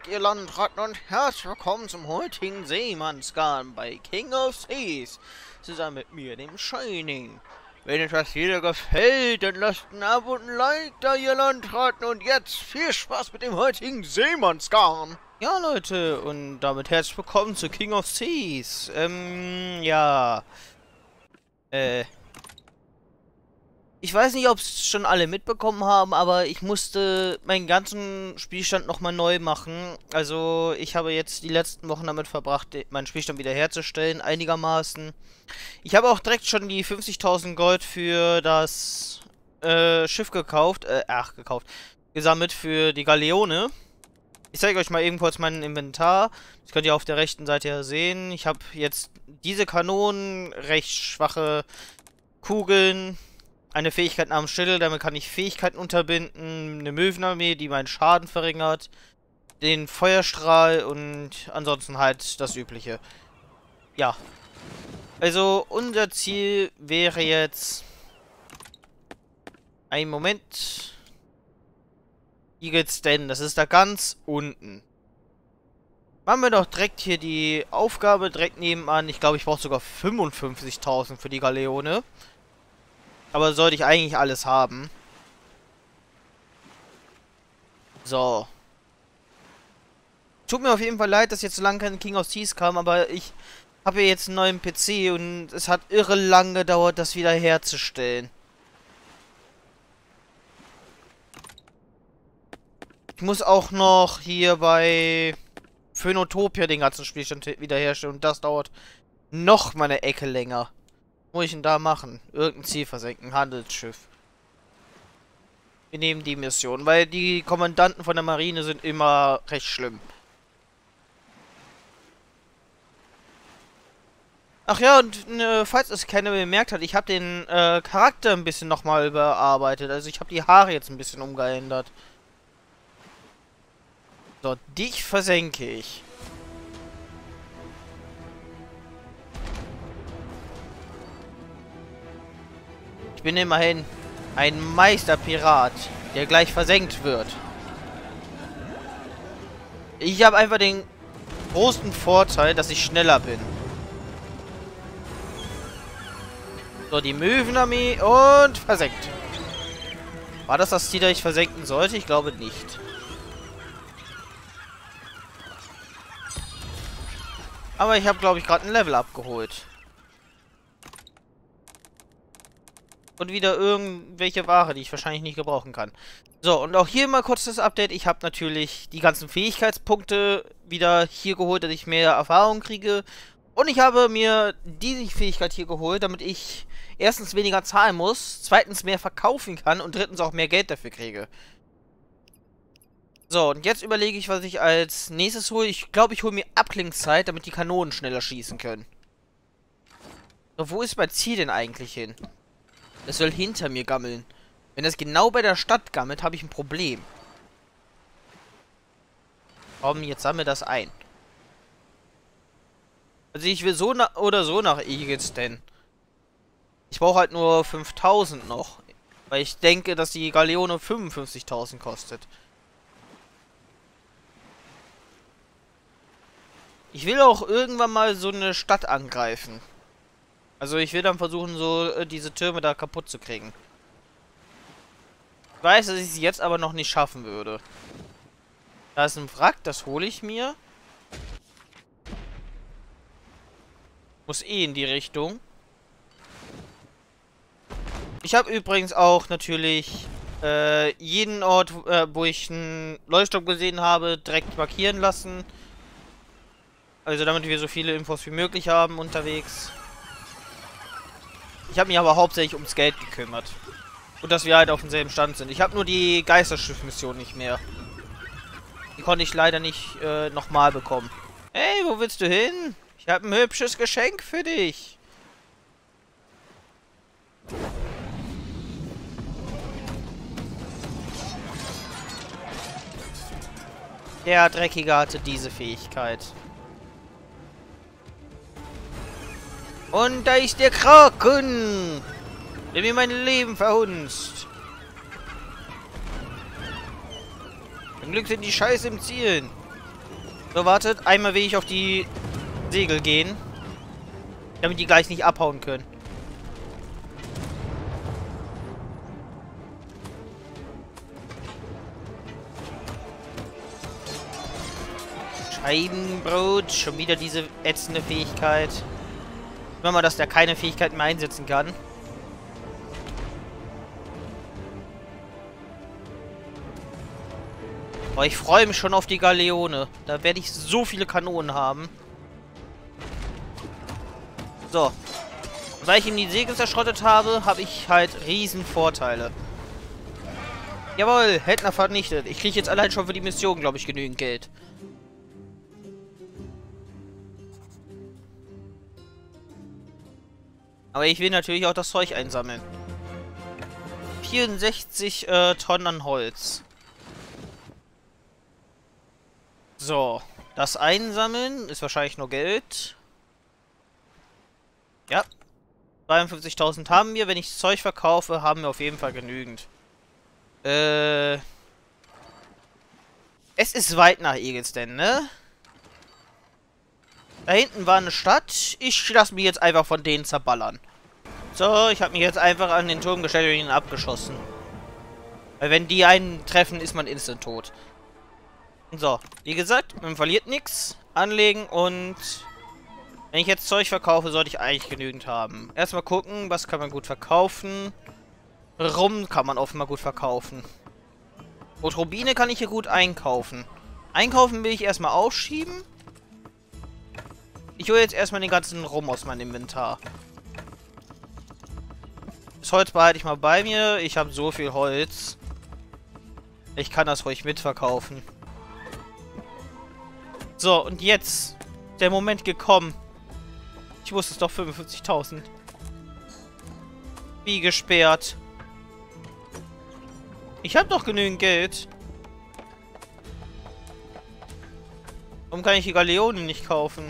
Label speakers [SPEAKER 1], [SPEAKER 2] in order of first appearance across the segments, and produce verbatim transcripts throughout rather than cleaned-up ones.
[SPEAKER 1] Tag, ihr Landratten, und herzlich willkommen zum heutigen Seemannsgarn bei King of Seas. Zusammen mit mir, dem Shining. Wenn euch das Video gefällt, dann lasst ein Abo und ein Like da, ihr Landratten. Und jetzt viel Spaß mit dem heutigen Seemannsgarn. Ja, Leute, und damit herzlich willkommen zu King of Seas. Ähm, ja. Äh. Ich weiß nicht, ob es schon alle mitbekommen haben, aber ich musste meinen ganzen Spielstand nochmal neu machen. Also ich habe jetzt die letzten Wochen damit verbracht, meinen Spielstand wiederherzustellen, einigermaßen. Ich habe auch direkt schon die fünfzigtausend Gold für das äh, Schiff gekauft, äh, ach, gekauft, gesammelt für die Galeone. Ich zeige euch mal eben kurz mein Inventar. Das könnt ihr auf der rechten Seite ja sehen. Ich habe jetzt diese Kanonen, recht schwache Kugeln, eine Fähigkeit namens Schädel, damit kann ich Fähigkeiten unterbinden, eine Möwenarmee, die meinen Schaden verringert, den Feuerstrahl und ansonsten halt das Übliche. Ja. Also unser Ziel wäre jetzt... Einen Moment. Wie geht's denn? Das ist da ganz unten. Machen wir doch direkt hier die Aufgabe direkt nebenan. Ich glaube, ich brauche sogar fünfundfünfzigtausend für die Galeone. Aber sollte ich eigentlich alles haben. So. Tut mir auf jeden Fall leid, dass jetzt so lange kein King of Seas kam, aber ich habe ja jetzt einen neuen P C und es hat irre lang gedauert, das wieder herzustellen. Ich muss auch noch hier bei Phönotopia den ganzen Spielstand wiederherstellen und das dauert noch mal eine Ecke länger. Was muss ich denn da machen? Irgendein Ziel versenken, Handelsschiff. Wir nehmen die Mission, weil die Kommandanten von der Marine sind immer recht schlimm. Ach ja, und äh, falls es keiner bemerkt hat, ich habe den äh, Charakter ein bisschen nochmal überarbeitet. Also ich habe die Haare jetzt ein bisschen umgeändert. So, dich versenke ich. Ich bin immerhin ein Meisterpirat, der gleich versenkt wird. Ich habe einfach den großen Vorteil, dass ich schneller bin. So, die Möwenarmee und versenkt. War das das Ziel, das ich versenken sollte? Ich glaube nicht. Aber ich habe, glaube ich, gerade ein Level abgeholt. Und wieder irgendwelche Ware, die ich wahrscheinlich nicht gebrauchen kann. So, und auch hier mal kurz das Update. Ich habe natürlich die ganzen Fähigkeitspunkte wieder hier geholt, dass ich mehr Erfahrung kriege. Und ich habe mir diese Fähigkeit hier geholt, damit ich erstens weniger zahlen muss, zweitens mehr verkaufen kann und drittens auch mehr Geld dafür kriege. So, und jetzt überlege ich, was ich als nächstes hole. Ich glaube, ich hole mir Abklingzeit, damit die Kanonen schneller schießen können. So, wo ist mein Ziel denn eigentlich hin? Es soll hinter mir gammeln. Wenn es genau bei der Stadt gammelt, habe ich ein Problem. Komm, jetzt sammle das ein. Also ich will so oder so nach Eagleton. Ich brauche halt nur fünftausend noch. Weil ich denke, dass die Galeone fünfundfünfzigtausend kostet. Ich will auch irgendwann mal so eine Stadt angreifen. Also ich will dann versuchen, so äh, diese Türme da kaputt zu kriegen. Ich weiß, dass ich es jetzt aber noch nicht schaffen würde. Da ist ein Wrack, das hole ich mir. Muss eh in die Richtung. Ich habe übrigens auch natürlich äh, jeden Ort, äh, wo ich einen Leuchtturm gesehen habe, direkt markieren lassen. Also damit wir so viele Infos wie möglich haben unterwegs. Ich habe mich aber hauptsächlich ums Geld gekümmert. Und dass wir halt auf demselben Stand sind. Ich habe nur die Geisterschiff-Mission nicht mehr. Die konnte ich leider nicht äh, nochmal bekommen. Hey, wo willst du hin? Ich habe ein hübsches Geschenk für dich. Der Dreckige hatte diese Fähigkeit. Und da ist der Kraken, der mir mein Leben verhunzt. Zum Glück sind die Scheiße im Ziel. So, wartet. Einmal will ich auf die Segel gehen. Damit die gleich nicht abhauen können. Scheibenbrot. Schon wieder diese ätzende Fähigkeit. Wenn man, dass der keine Fähigkeiten mehr einsetzen kann. Aber ich freue mich schon auf die Galeone. Da werde ich so viele Kanonen haben. So. Weil ich ihm die Segel zerschrottet habe, habe ich halt riesen Vorteile. Jawohl, Händler vernichtet. Ich kriege jetzt allein schon für die Mission, glaube ich, genügend Geld. Aber ich will natürlich auch das Zeug einsammeln. vierundsechzig äh, Tonnen an Holz. So, das Einsammeln ist wahrscheinlich nur Geld. Ja. zweiundfünfzigtausend haben wir. Wenn ich das Zeug verkaufe, haben wir auf jeden Fall genügend. Äh. Es ist weit nach Egelsten, ne? Da hinten war eine Stadt. Ich lasse mich jetzt einfach von denen zerballern. So, ich habe mich jetzt einfach an den Turm gestellt und ihn abgeschossen. Weil wenn die einen treffen, ist man instant tot. So, wie gesagt, man verliert nichts. Anlegen und... Wenn ich jetzt Zeug verkaufe, sollte ich eigentlich genügend haben. Erstmal gucken, was kann man gut verkaufen. Rum kann man offenbar gut verkaufen. Und Rubine kann ich hier gut einkaufen. Einkaufen will ich erstmal ausschieben. Ich hole jetzt erstmal den ganzen Rum aus meinem Inventar. Das Holz behalte ich mal bei mir. Ich habe so viel Holz. Ich kann das ruhig mitverkaufen. So, und jetzt der Moment gekommen. Ich wusste es doch, fünfundfünfzigtausend. Wie gesperrt. Ich habe doch genügend Geld. Warum kann ich die Galeone nicht kaufen?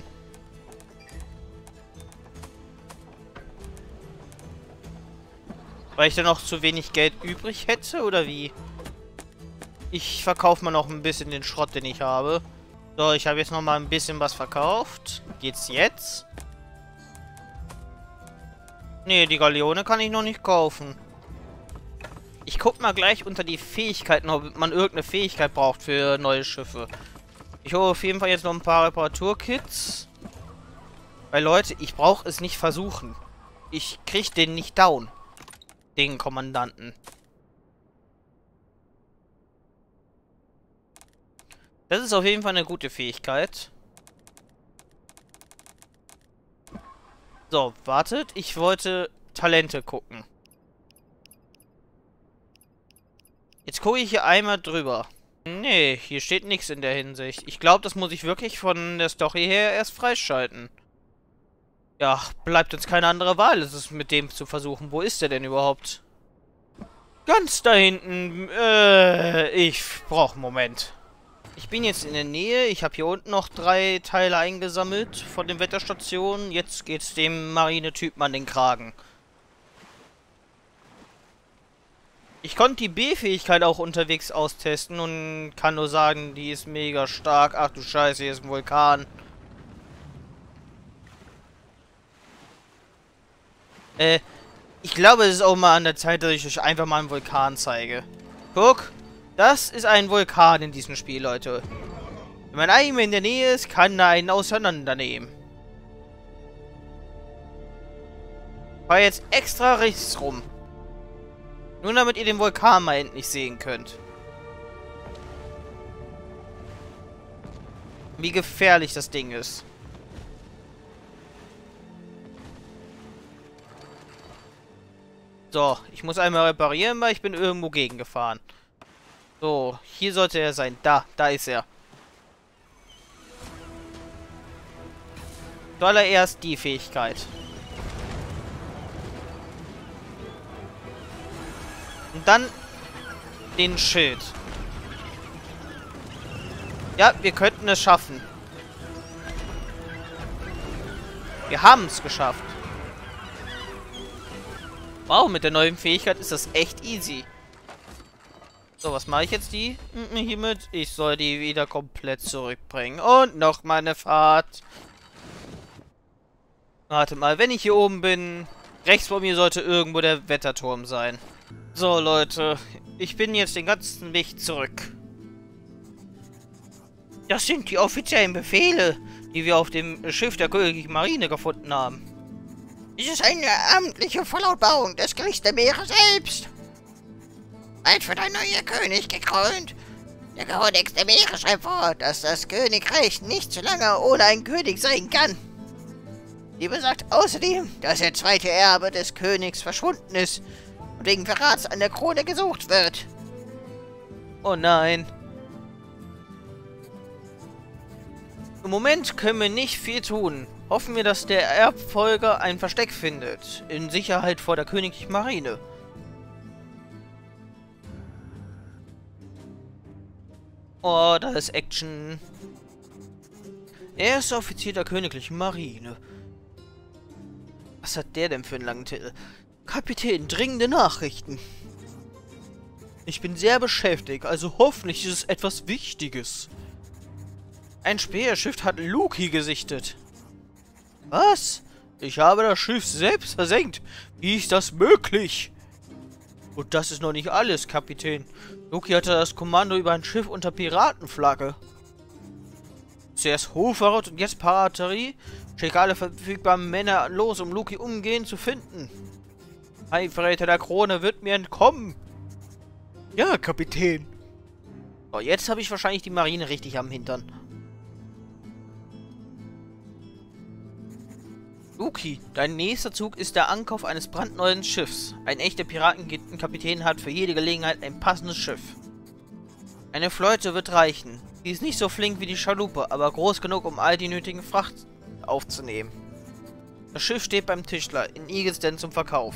[SPEAKER 1] Weil ich dann noch zu wenig Geld übrig hätte, oder wie? Ich verkaufe mal noch ein bisschen den Schrott, den ich habe. So, ich habe jetzt noch mal ein bisschen was verkauft. Geht's jetzt? Nee, die Galeone kann ich noch nicht kaufen. Ich guck mal gleich unter die Fähigkeiten, ob man irgendeine Fähigkeit braucht für neue Schiffe. Ich hole auf jeden Fall jetzt noch ein paar Reparaturkits. Weil, Leute, ich brauche es nicht versuchen. Ich krieg den nicht down. Den Kommandanten. Das ist auf jeden Fall eine gute Fähigkeit. So, wartet. Ich wollte Talente gucken. Jetzt gucke ich hier einmal drüber. Nee, hier steht nichts in der Hinsicht. Ich glaube, das muss ich wirklich von der Story her erst freischalten. Ja, bleibt uns keine andere Wahl, es ist mit dem zu versuchen. Wo ist der denn überhaupt? Ganz da hinten. Äh, ich brauche einen Moment. Ich bin jetzt in der Nähe. Ich habe hier unten noch drei Teile eingesammelt von den Wetterstationen. Jetzt geht's dem Marinetypen an den Kragen. Ich konnte die B-Fähigkeit auch unterwegs austesten und kann nur sagen, die ist mega stark. Ach du Scheiße, hier ist ein Vulkan. Äh, ich glaube, es ist auch mal an der Zeit, dass ich euch einfach mal einen Vulkan zeige. Guck, das ist ein Vulkan in diesem Spiel, Leute. Wenn man einem in der Nähe ist, kann er einen auseinandernehmen. Ich fahr jetzt extra rechts rum. Nur damit ihr den Vulkan mal endlich sehen könnt. Wie gefährlich das Ding ist. So, ich muss einmal reparieren, weil ich bin irgendwo gegengefahren. So, hier sollte er sein. Da, da ist er. Zuallererst die Fähigkeit. Und dann den Schild. Ja, wir könnten es schaffen. Wir haben es geschafft. Wow, mit der neuen Fähigkeit ist das echt easy. So, was mache ich jetzt die hiermit? Ich soll die wieder komplett zurückbringen. Und noch mal eine Fahrt. Warte mal, wenn ich hier oben bin, rechts vor mir sollte irgendwo der Wetterturm sein. So, Leute, ich bin jetzt den ganzen Weg zurück. Das sind die offiziellen Befehle, die wir auf dem Schiff der Königlichen Marine gefunden haben.
[SPEAKER 2] Dies ist eine amtliche Verlautbarung des Gerichts der Meere selbst. Bald wird ein neuer König gekrönt. Der Kodex der Meere schreibt vor, dass das Königreich nicht so lange ohne einen König sein kann. Sie besagt außerdem, dass der zweite Erbe des Königs verschwunden ist und wegen Verrats an der Krone gesucht wird.
[SPEAKER 1] Oh nein. Im Moment können wir nicht viel tun. Hoffen wir, dass der Erbfolger ein Versteck findet. In Sicherheit vor der Königlichen Marine. Oh, da ist Action. Erster Offizier der Königlichen Marine. Was hat der denn für einen langen Titel? Kapitän, dringende Nachrichten. Ich bin sehr beschäftigt, also hoffentlich ist es etwas Wichtiges. Ein Speerschiff hat Loki gesichtet. Was? Ich habe das Schiff selbst versenkt. Wie ist das möglich? Und das ist noch nicht alles, Kapitän. Loki hatte das Kommando über ein Schiff unter Piratenflagge. Zuerst Hochverrat und jetzt Piraterie. Schicke alle verfügbaren Männer los, um Loki umgehend zu finden. Ein Verräter der Krone wird mir entkommen. Ja, Kapitän. So, jetzt habe ich wahrscheinlich die Marine richtig am Hintern. Loki, dein nächster Zug ist der Ankauf eines brandneuen Schiffs. Ein echter Piratenkapitän hat für jede Gelegenheit ein passendes Schiff. Eine Flotte wird reichen. Die ist nicht so flink wie die Schaluppe, aber groß genug, um all die nötigen Fracht aufzunehmen. Das Schiff steht beim Tischler in Igelsden zum Verkauf.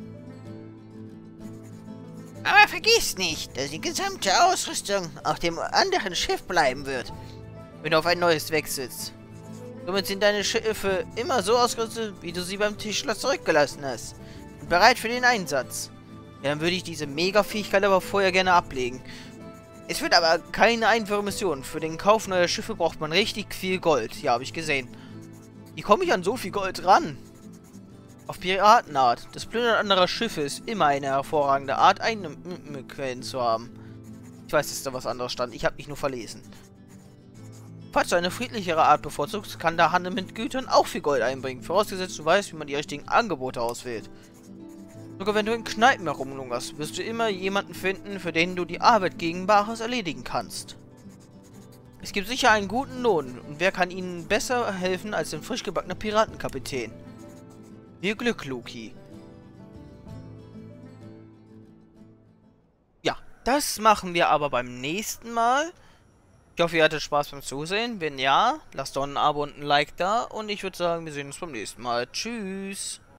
[SPEAKER 2] Aber vergiss nicht, dass die gesamte Ausrüstung auf dem anderen Schiff bleiben wird,
[SPEAKER 1] wenn du auf ein neues wechselst. Somit sind deine Schiffe immer so ausgerüstet, wie du sie beim Tischler zurückgelassen hast. Und bereit für den Einsatz. Ja, dann würde ich diese Mega-Fähigkeit aber vorher gerne ablegen. Es wird aber keine einfache Mission. Für den Kauf neuer Schiffe braucht man richtig viel Gold. Ja, habe ich gesehen. Wie komme ich an so viel Gold ran? Auf Piratenart. Das Plündern anderer Schiffe ist immer eine hervorragende Art, Einnahmequellen zu haben. Ich weiß, dass da was anderes stand. Ich habe mich nur verlesen. Falls du eine friedlichere Art bevorzugst, kann der Handel mit Gütern auch viel Gold einbringen. Vorausgesetzt, du weißt, wie man die richtigen Angebote auswählt. Sogar wenn du in Kneipen herumlungerst, wirst du immer jemanden finden, für den du die Arbeit gegen Bares erledigen kannst. Es gibt sicher einen guten Lohn, und wer kann ihnen besser helfen als ein frisch gebackener Piratenkapitän? Viel Glück, Loki. Ja, das machen wir aber beim nächsten Mal. Ich hoffe, ihr hattet Spaß beim Zusehen. Wenn ja, lasst doch ein Abo und ein Like da. Und ich würde sagen, wir sehen uns beim nächsten Mal. Tschüss.